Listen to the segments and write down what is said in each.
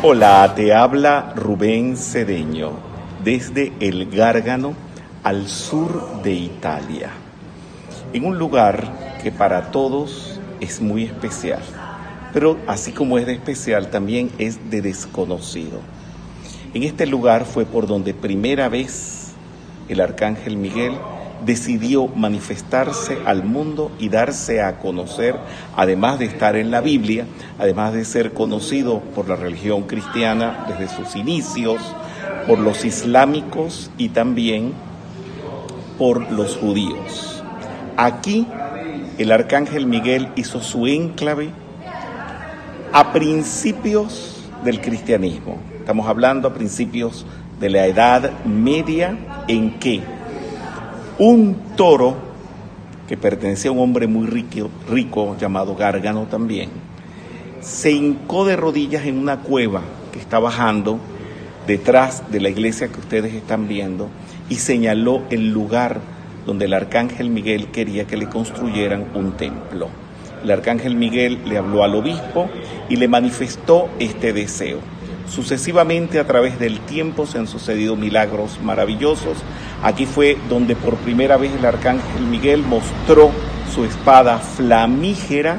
Hola, te habla Rubén Cedeño desde el Gárgano al sur de Italia, en un lugar que para todos es muy especial, pero así como es de especial también es de desconocido. En este lugar fue por donde primera vez el Arcángel Miguel decidió manifestarse al mundo y darse a conocer, además de estar en la Biblia, además de ser conocido por la religión cristiana desde sus inicios, por los islámicos y también por los judíos. Aquí el Arcángel Miguel hizo su enclave a principios del cristianismo. Estamos hablando a principios de la Edad Media, en que un toro que pertenecía a un hombre muy rico llamado Gárgano también, se hincó de rodillas en una cueva que está bajando detrás de la iglesia que ustedes están viendo y señaló el lugar donde el Arcángel Miguel quería que le construyeran un templo. El Arcángel Miguel le habló al obispo y le manifestó este deseo. Sucesivamente, a través del tiempo, se han sucedido milagros maravillosos. Aquí fue donde por primera vez el Arcángel Miguel mostró su espada flamígera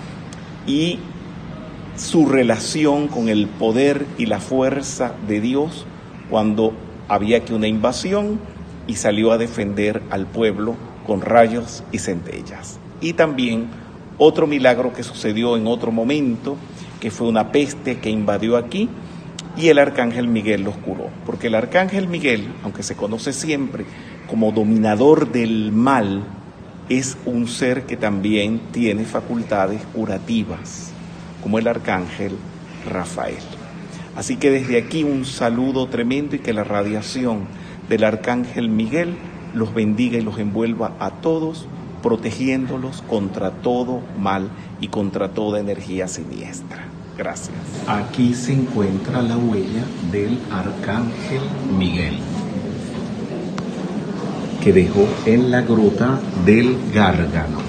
y su relación con el poder y la fuerza de Dios cuando había aquí una invasión, y salió a defender al pueblo con rayos y centellas. Y también otro milagro que sucedió en otro momento, que fue una peste que invadió aquí, y el Arcángel Miguel los curó. Porque el Arcángel Miguel, aunque se conoce siempre como dominador del mal, es un ser que también tiene facultades curativas, como el Arcángel Rafael. Así que desde aquí un saludo tremendo, y que la radiación del Arcángel Miguel los bendiga y los envuelva a todos, protegiéndolos contra todo mal y contra toda energía siniestra. Gracias. Aquí se encuentra la huella del Arcángel Miguel, que dejó en la gruta del Gárgano.